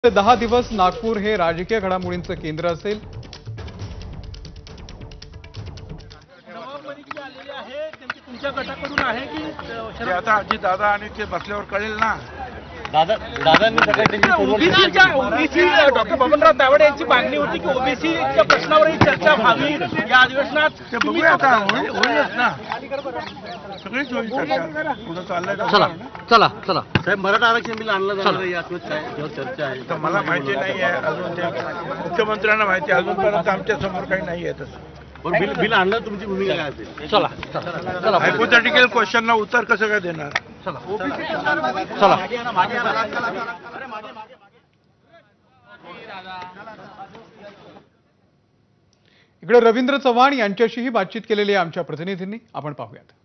10 दिवस नागपूर हे राजकीय घडामोडींचं केंद्र असेल। तुमच्या गटाकडून आहे की आता अजित दादा आणि ते बसल्यावर कळेल ना। दादांनी ओबीसी डॉक्टर बबनराव तावडे यांची मागणी होती की ओबीसीच्या प्रश्नावरही चर्चा व्हावी या अधिवेशनात। ते बघूया आता, होईलच ना, सगळीच होईल चर्चा। पुढे चाललंय चला चला चला साहेब, मराठा आरक्षण बिल आणलं जाणार यात काय चर्चा आहे? तर मला माहिती नाही आहे अजून, ते मुख्यमंत्र्यांना माहिती आहे, अजूनपर्यंत आमच्या समोर काही नाही आहे तसं। पण बिल आणलं, तुमची भूमिका काय असेल? चला चला हायपोथेटिकल क्वेश्चनला उत्तर कसं काय देणार? चला चला इकडे रवींद्र चव्हाण यांच्याशीही बातचीत केलेली आहे आमच्या प्रतिनिधींनी, आपण पाहूयात।